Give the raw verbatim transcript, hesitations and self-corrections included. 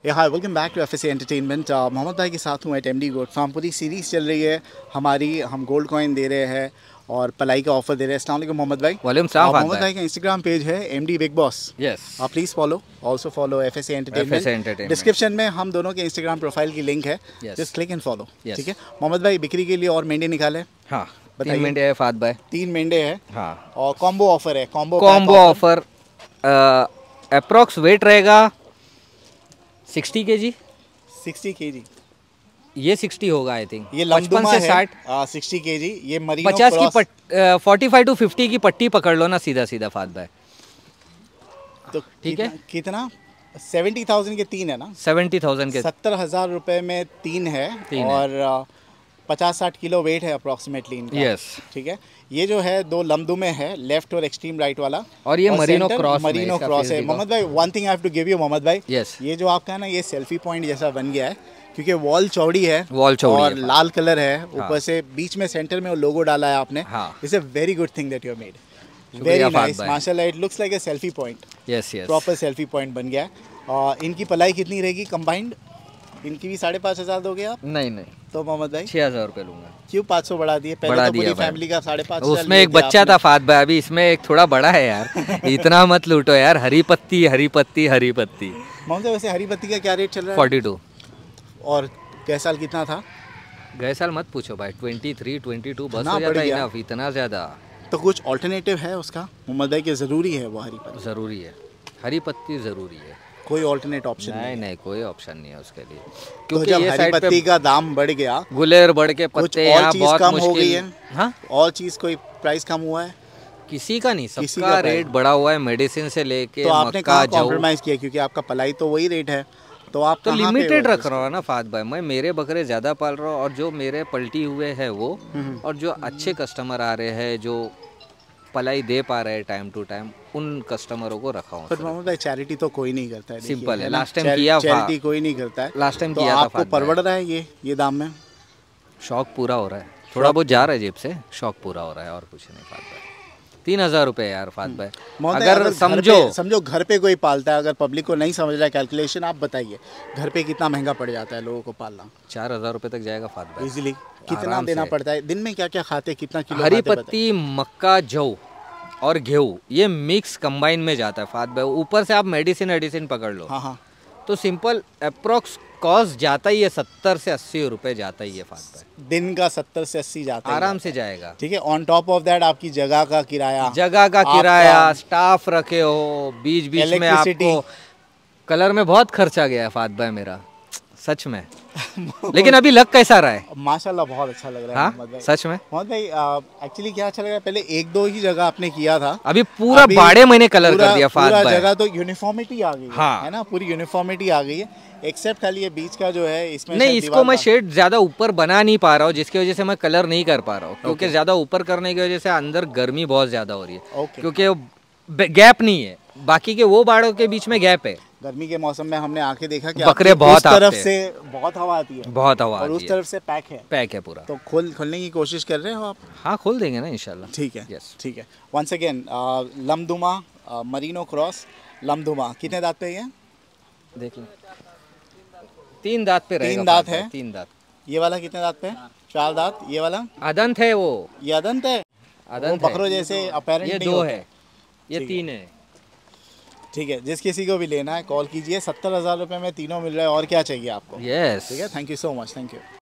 Hi welcome back to FSA entertainment. Mohammed भाई के साथ हूँ एट एमडी गोल्ड फार्म। पूरी सीरीज़ चल रही है हमारी, हम गोल्ड कॉइन दे रहे हैं और पलाई का ऑफर दे रहे हैं। अस्सलाम वालेकुम मोहम्मद भाई। वालेकुम सलाम। मोहम्मद भाई का इंस्टाग्राम पेज है एमडी बिग बॉस। यस, आप please follow, also follow FSA entertainment. Description में हम दोनों के इंस्टाग्राम प्रोफाइल की लिंक है, जस्ट क्लिक एंड फॉलो। ठीक है मोहम्मद भाई, बिक्री के लिए और मेंढे निकाले? हाँ, तीन मेंढे है फात भाई। तीन मेंढे है। हाँ, और कॉम्बो ऑफर है। Combo combo offer approx weight रहेगा sixty K G. Sixty K जी ये सिक्सटी होगा आई थिंक। ये पचपन से साठ। सिक्सटी के जी ये मरीनो पचास की पट फोर्टी फाइव टू फिफ्टी की पट्टी पकड़ लो ना सीधा सीधा फात भाई। तो ठीक है, कितना? सेवेंटी थाउजेंड के तीन है ना? सेवेंटी थाउजेंड के सत्तर हजार रुपए में तीन है। तीन और पचास साठ किलो वेट है अप्रोक्सीमेटली इनका। यस, ठीक है। ये जो है दो लम्दू में है, लेफ्ट और एक्सट्रीम राइट वाला, और ये मरीनो क्रॉस मरीनो क्रॉस है। मोहम्मद भाई one thing I have to give you Mohammed भाई, यस, ये जो आपका है ना, ये सेल्फी पॉइंट जैसा बन गया है क्योंकि वॉल चौड़ी है, वॉल चौड़ी और है, लाल कलर है ऊपर। हाँ, से बीच में सेंटर में वो लोगो डाला है आपने। It's a very good thing that you have made. Very nice माशाल्लाह, it looks like a selfie point. Yes yes, proper selfie point बन गया है। और इनकी पलाई कितनी रहेगी कंबाइंड? इनकी भी साढ़े पाँच हज़ार दोगे आप? नहीं नहीं, तो मोहम्मद भाई छः हज़ार रुपये लूँगा। क्यों पाँच सौ बढ़ा दिए? पहले बढ़ा तो पूरी दिया फैमिली का साढ़े पाँच। उसमें एक बच्चा था फात भाई, अभी इसमें एक थोड़ा बड़ा है यार। इतना मत लूटो यार। हरी पत्ती हरी पत्ती हरी पत्ती। मोहम्मद वैसे हरी पत्ती का क्या रेट चल रहा है? Forty two. और गए साल कितना था? गए साल मत पूछो भाई, ट्वेंटी थ्री ट्वेंटी टू बस हो जाता है इनफ, इतना ज़्यादा। तो कुछ ऑल्टरनेटिव है उसका मोहम्मद भाई के? ज़रूरी है वो हरी पत्ती? ज़रूरी है, हरी पत्ती ज़रूरी है। कोई ऑल्टरनेट ऑप्शन नहीं? नहीं नहीं, कोई ऑप्शन नहीं है उसके लिए। क्योंकि तो जब हरी पत्ती का दाम बढ़ गया, गुलेर बढ़ के पत्ते और चीज कम हो गई है। हाँ, और चीज कोई प्राइस कम हुआ है? किसी का नहीं, सबका रेट बढ़ा हुआ है, मेडिसिन से लेके। तो आपने कहाँ कॉम्प्रोमाइज किया? क्योंकि आपका पलाई तो वही रेट है, तो आप तो लिमिटेड रख रहा हूँ ना फात भाई। मैं मेरे बकरे ज़्यादा पाल रहा हूँ, और जो मेरे पलटी हुए हैं वो, और जो अच्छे कस्टमर आ रहे हैं, जो पलाई दे पा रहे हैं टाइम टू टाइम, उन कस्टमरों को रखा हूँ। पर मोहम्मद भाई चैरिटी तो कोई नहीं करता है। सिंपल है, लास्ट टाइम किया, चैरिटी कोई नहीं करता है। लास्ट टाइम तो किया आपको था, परवड़ रहा है ये ये दाम में? शौक पूरा हो रहा है, थोड़ा बहुत जा रहा है जेब से, शौक पूरा हो रहा है और कुछ नहीं फात भाई। तीन हजार रुपये यार फात भाई। अगर, अगर समझो समझो घर पे कोई पालता है, अगर पब्लिक को नहीं समझ रहा है कैलकुलेशन, आप बताइए घर पे कितना महंगा पड़ जाता है लोगों को पालना? चार हजार रुपये तक जाएगा फात भाई इजीली। कितना देना पड़ता है दिन में? क्या क्या खाते, कितना किलो? हरी पत्ती, मक्का, जौ और गेहूँ, ये मिक्स कंबाइन में जाता है फात भाई। ऊपर से आप मेडिसिन मेडिसिन पकड़ लो। हाँ हाँ, तो सिंपल अप्रोक्स कॉस्ट जाता ही है सत्तर से अस्सी रुपए जाता ही है फात भाई। दिन का सत्तर से अस्सी जाता है, आराम से जाएगा। ठीक है। ऑन टॉप ऑफ दैट आपकी जगह का किराया, जगह का किराया, स्टाफ रखे हो, बीच बीच में आपको कलर में बहुत खर्चा गया है फात भाई मेरा, सच में। लेकिन अभी लग कैसा रहा है? माशाल्लाह बहुत अच्छा लग रहा है। हाँ? भाई सच में मोहम्मद भाई एक्चुअली क्या अच्छा लग रहा है, पहले एक दो ही जगह आपने किया था, अभी पूरा बाड़े मैंने कलर कर दिया फात भाई। जगह तो यूनिफॉर्मिटी आ गई। हाँ, है ना, पूरी यूनिफॉर्मिटी आ गई है, एक्सेप्ट खाली ये बीच का जो है, इसमें नहीं, इसको मैं शेड ज्यादा ऊपर बना नहीं पा रहा हूँ, जिसकी वजह से मैं कलर नहीं कर पा रहा हूँ। क्योंकि ज्यादा ऊपर करने की वजह से अंदर गर्मी बहुत ज्यादा हो रही है, क्योंकि गैप नहीं है। बाकी के वो बाड़ों के बीच में गैप है। गर्मी के मौसम में हमने आके देखा कि बकरे बहुत उस तरफ से बहुत हवा आती है, बहुत हवा और उस तरफ से पैक है, पैक है पूरा। तो खोल खोलने की कोशिश कर रहे हो आप? हाँ, खोल देंगे ना इंशाल्लाह। ठीक है, यस, ठीक है। वंस अगेन लमदुमा मरीनो क्रॉस लमदुमा, कितने दांत पे है? देख लो, तीन दांत पे रहेगा। तीन दांत है, तीन दांत। ये वाला कितने दांत पे? चार दांत। ये वाला अदंत है, वो ये अदंत है, अदंत बकरों जैसे अपैरेंट ये दो है, ये तीन है। ठीक है, जिस किसी को भी लेना है कॉल कीजिए। सत्तर हज़ार रुपये में तीनों मिल रहा है, और क्या चाहिए आपको? यस, ठीक है, thank you so much, thank you.